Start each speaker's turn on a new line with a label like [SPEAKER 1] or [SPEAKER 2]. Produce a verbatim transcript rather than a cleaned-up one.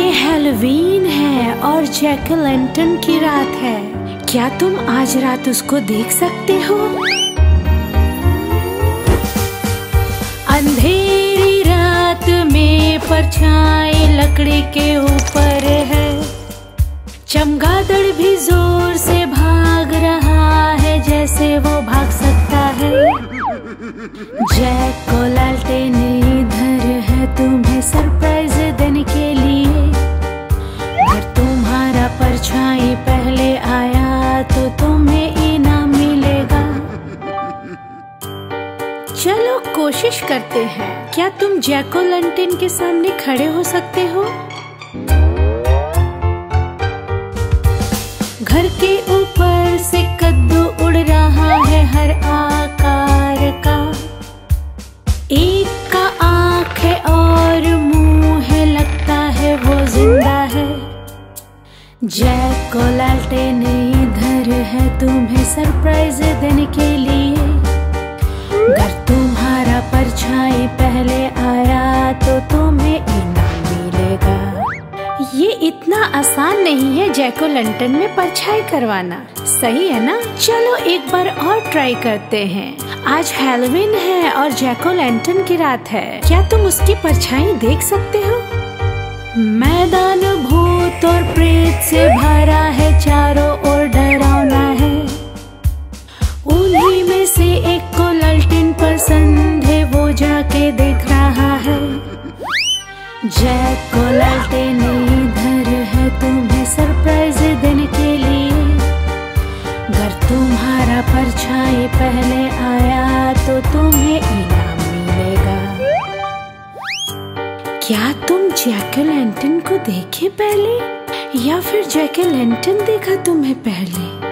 [SPEAKER 1] Halloween है और Jack ओ' lantern की रात है। क्या तुम आज रात उसको देख सकते हो? अंधेरी रात में परछाई लकड़ी के ऊपर है। चमगादड़ भी जोर से भाग रहा है जैसे वो भाग सकता है। जैक ओ' लैंटर्न इधर है तुम्हें सरप्राइज देने के लिए। अगर तुम्हारा परछाई पहले आया तो तुम्हें इनाम मिलेगा। चलो कोशिश करते हैं। क्या तुम जैक ओ' लैंटर्न के सामने खड़े हो सकते हो? घर के ऊपर से कद्दू उड़ रहा है हर आकार का। एक का आँख है और मुंह है, लगता है वो जिंदा है। जैक ओ' लैंटर्न इधर है तुम्हें सरप्राइज देने के लिए। अगर तुम्हारा परछाई पहले आया तो तुम्हें इनाम मिलेगा। ये इतना आसान नहीं है जैक ओ' लैंटर्न में परछाई करवाना, सही है ना? चलो एक बार और ट्राई करते हैं। आज हैलोवीन है और जैक ओ' लैंटर्न की रात है। क्या तुम उसकी परछाई देख सकते हो? मैदान भूत और प्रेत से भरा है, चारों ओर डरावना है। उन्हीं में से एक को लैंटर्न पसंद है, वो जाके देख रहा है। जैक ओ' लैंटर्न इधर है तुम्हें सरप्राइज देने के लिए। अगर तुम्हारा परछाई पहले आया तो तुम्हें इनाम मिलेगा। क्या तुम जैक ओ' लैंटर्न को देखे पहले या फिर जैक ओ' लैंटर्न देखा तुम्हें पहले?